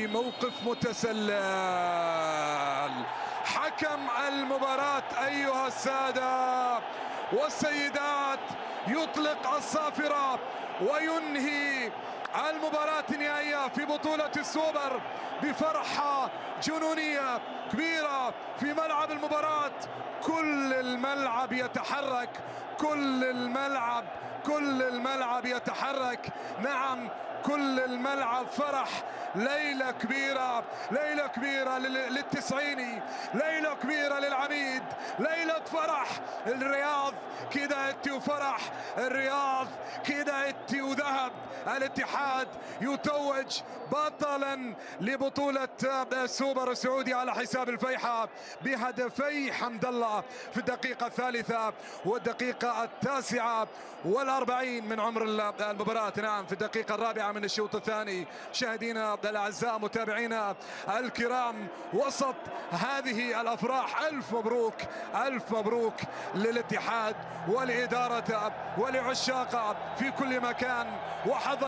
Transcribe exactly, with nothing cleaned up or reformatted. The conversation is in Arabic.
موقف متسلل. حكم المباراة أيها السادة والسيدات يطلق الصافرة وينهي المباراة النهائية في بطولة السوبر بفرحة جنونية كبيرة في ملعب المباراة. كل الملعب يتحرك، كل الملعب كل الملعب يتحرك، نعم كل الملعب فرح. ليلة كبيرة، ليلة كبيرة للتسعيني، ليلة كبيرة للعميد، ليلة فرح. الرياض كده اتي وفرح، الرياض كده اتي وذهب. الاتحاد يتوج بطلا لبطولة السوبر السعودي على حساب الفيحاء بهدفي حمد الله في الدقيقة الثالثة والدقيقة التاسعة والأربعين من عمر المباراة، نعم في الدقيقة الرابعة من الشوط الثاني. مشاهدينا الأعزاء، متابعينا الكرام، وسط هذه الأفراح ألف مبروك، ألف مبروك للاتحاد ولإدارته ولعشاقه في كل مكان. وحظ